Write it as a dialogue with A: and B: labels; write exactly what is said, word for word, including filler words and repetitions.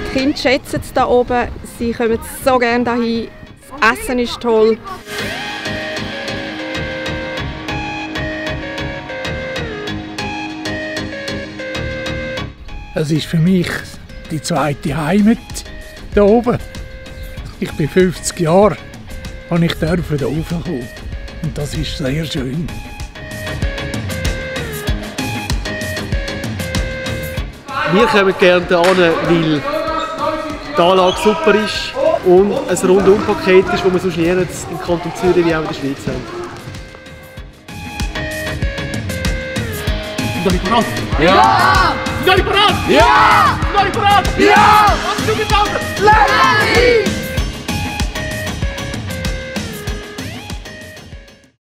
A: Die Kinder schätzen es hier oben, sie kommen so gerne hierhin, das Essen ist toll.
B: Es ist für mich die zweite Heimat hier oben. Ich bin fünfzig Jahre und ich darf hier raufkommen. Und das ist sehr schön.
C: Wir kommen gerne hierher, weil die Anlage super ist und ein Rundumpaket ist, das wir sonst nirgends im Kanton Zürich wie auch in der Schweiz haben.
D: Sind alle bereit?
E: Ja!
D: Sind alle bereit?
E: Ja!
D: Sind alle bereit?
E: Ja!
D: Was ist mit anderen?
E: Leute!